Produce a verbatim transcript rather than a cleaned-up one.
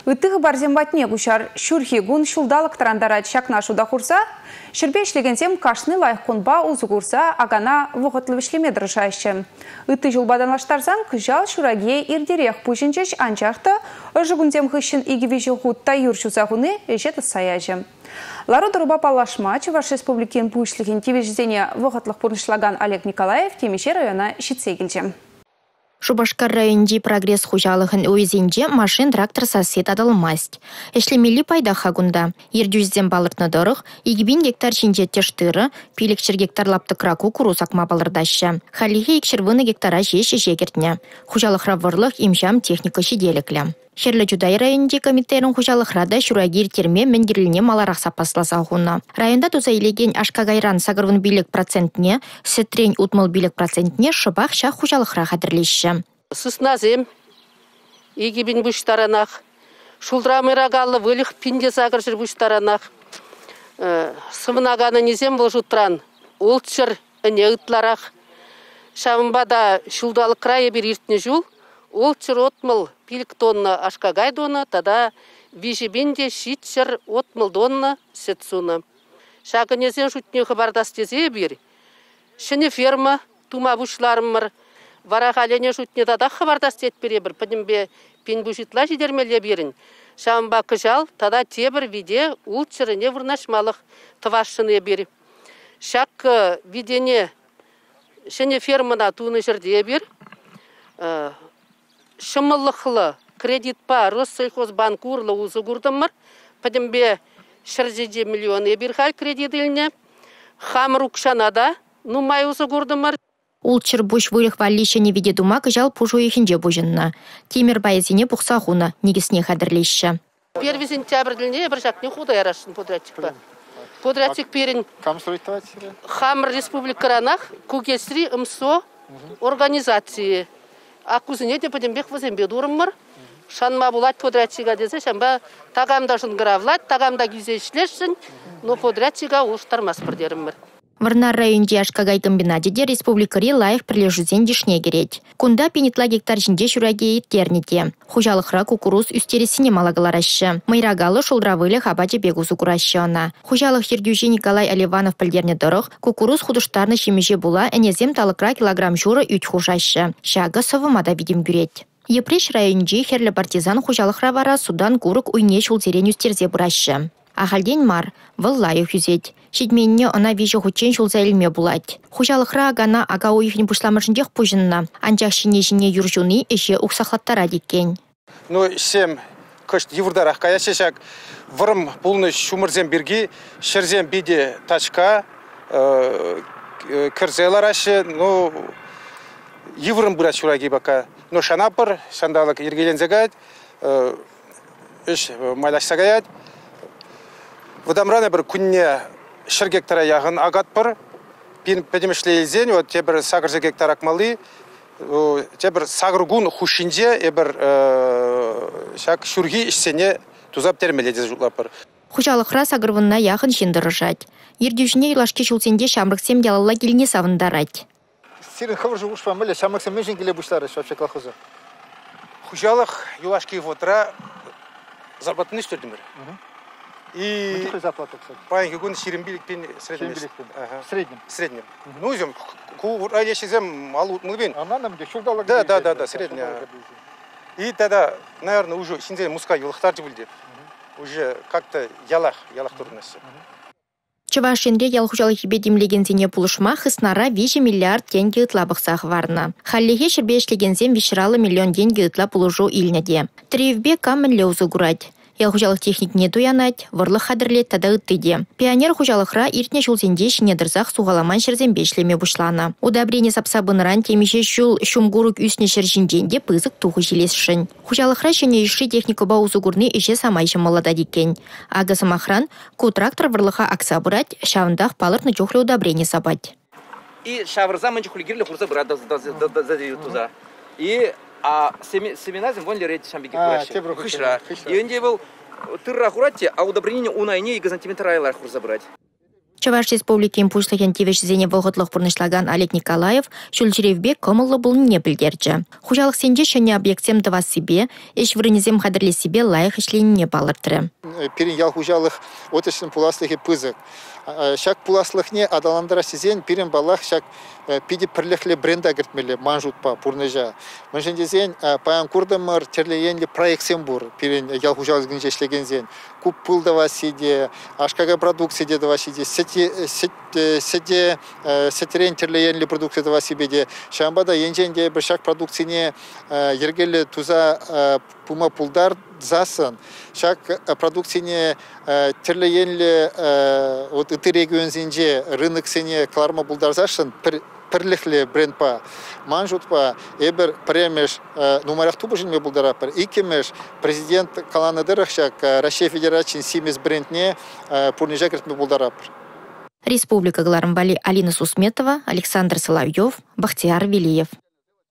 Үттігі барзен батне күшар шүрхи гун шулдалық тарандарат шакна шуда құрса, шүрбе ішлегенсем кашны лайық қонба ұзы құрса, агана вұғытлы ішлеме дұрышайшы. Үтті жылбаданлаштарсан күжал шураге ирдерек пұшынчеш анчақты, ұжығынзем хыщын игівежі ғутта юршусағыны ежеті саяжы. Лару дұрба палашма Чуваш Республикин пұшлығын тевежізене вұғытлық пұрнышлаган Олег Николаев темеше района шитсе келжем. Шубашкар районде прогресс хужалығын өйзенде машин трактор сосед адалмасть. Эшлемели пайда хагунда. Ердюзден балыртны дұрық, егібін гектар шинжетте штыры, пилекшір гектар лапты краку курусакма балырдаща. Халихе екшірвыны гектара жеш ежегертне. Хужалық равырлық имшам техника шеделіклі. Шерлі Жудай районде комиттерін хужалықрада шурагир терме менгерліне маларақ сапасласа ғуна. Районда туза елеген ашкагайран сағырвын билік процентне, сетрен утмыл билік процентне шыбақ шақ хужалықра қадірлеші. Сысназем, егебін бұштаранақ, шулдрамырағалы вылық пинде сағыр жыр бұштаранақ. Сымынағаны незем бұл жұтран, олтшыр әне ұтларақ. Шамбада шулдалық крайы бір ертіне жул, олтшыр отмыл пилік тонна ашкагай дона, тада вижебенде шитшыр отмыл донна сетсуна. Шағынезен жұтне хабардастезе бір. Шыны ферма тума бұшларымыр. Варағалене жұтне тада хабардастет бере бір. Пінімбе пен бұшытла жидермеле берін. Шамба күжал, тада тебір виде олтшырыне вырнашмалық тывашшыны бер. Шақ видене шыны фермана туны жерде бер. Шымылықлы кредит па Россельхозбанк урлы ұзы күрдімір. Пәдімбе шыржеде миллион ебірхал кредит еліне. Хамыр ұқшанада нумай ұзы күрдімір. Улчыр бұш вылық валлише не виде дума күжал пұжу ехінже бұжынна. Темір байызіне бұқса ғуна, негісіне қадірлеші. Первый сентябрь діліне бір жақны құда ярашын подрядчик ба. Подрядчик перін Хамыр республикаранақ Кугесри МСО организации. Акузыне де пөдембек вазембе дұрымыр. Шанма булат подрядчига десе, шанба тағамда жынгыравлат, тағамда гюзешлешсін, но подрядчига ұштармас бірдерімір. Варнар районде ашкагай комбинатеде республикари лайық прилежузен дешне керет. Кунда пенетла гектар жинде шураге еттернете. Хужалықра кукуруз үстересіне малагаларашы. Майрагалы шулдравылы хабачы бегузу куращы она. Хужалық ердюжи Николай Аливанов пілдерне дұрық, кукуруз худыштарны шемеже була әнезем талықра килограмм журы үт хужашы. Шағы сывымада видим гүрет. Епреш районде херлі партизан хужалықра вара судан курық уйне шултерен үстерзе бұрашы. Ахалден мар, выллайық юзет. Шедменне она вижу хучен шулза илме булать. Хужалықра агана ага уйхін пушламыржындех пужынна. Анчах шине-шине юржуны еше ұқсақлаттара деккен. Ну, сем көшт евурдарах каяшешак вырым пулны шумырзем берги, шерзем биде тачка, кірзелар ашы, ну, евурым бұра шураги бака. Ну, шанапыр, шандалық ергелен загайд, үш майлаш сагайд. Выдамраны бір күнне шыр гектара яғын агат бір, пәдемішлі елзен, те бір сағырзы гектар акмалы, те бір сағыргун хушинже, бір шак шүргі ішсене тузап термеледі жұлап бір. Хужалықра сағырвынна яғын жинды рыжать. Ердюжіне илашке шулсенде шамрықсем ялалла келіне савындарать. Сирин хавыржы ұшпа мүлі, шамрықсем мөжін келе бұштары шапшы колхозы. Хужалық юлашке вотра зарплатыны үстірдімір. И паиньки гун сиримбилик пен среднем. Среднем. Среднем. Ну, зем, ку радище зем малут мылбин. Она нам где шулдалак. Да, да, да, да, средняя. И тогда, наверное, уже синзен муска юлахтар жибылды. Уже как-то ялах, ялах турнасы. Чувашинре ялхужалы хибе демлегензене пулышма хыснара виже миллиард деньги ытлабықсақ варна. Халлеге шербе ешлегензен вишралы миллион деньги ытла пулыжу илнеде. Тревбе камын леузы гурать. Ялхужалық техник не туянать, варлық хадырлет тада ыттыде. Пионер хужалықра иртне шулзенде шинедірзақ суғаламан шерзен бешлеме бұшлана. Удабрене сапсабыныран темеше шул шумгурук үсне шержінденде пызық туғы желесшін. Хужалықра шене іші техника баузы гурны іше самайшы малада декен. Ага самахран, ку трактор варлыха акса бұрать, шавындақ палырны чухлы удабрене сабать. И шавырза манчы хулигерлі құрса бұрады задею туза. И а семена зем вон лерет шамбиги кураши. Хышра. И он был тырра хуратти, а удобрение унайне и газантиметра айлар хур забрать. Чаваш Республики импульслыген тивешізене вғытлық бұрнышлаган Олег Николаев шүлчеревбе көмылы бұл не білдерді. Хужалық сенде шыне объектсем дыва себе, еш вырынезем қадырле себе лайық ішленіне балырдыры. Пирин ял хужалық отышын пуласлығы пызық. Шак пуласлықне адаландыра сезен пирин балақ шак пиди пірліхлі бренда гіртмелі манжутпа пурныжа. Мәншендезен паян курдымыр терлеенлі проектсен бұр пирин ял хужалығын жешлеген зен. Куп пыл дава сиде, ашкага продукция де дава сиде, седе сетерен терлеенлі продукция дава сибеде. Шамбада енженде бір шак продукцияне ергелі туза пума пулдар засын. Шак продукцияне терлеенлі үті регионзенже рынок сене кларма пулдар зашын пірліхлі брендпа, манжутпа, ебір премеш нумарақ тубы жынме бұлдарапыр. Икемеш президент қаланы дырықшак Россия Федерациян симес брендне пурнежа кіртме бұлдарапыр. Республика Гларамбали Алина Сусметова, Александр Соловьев, Бахтияр Велиев.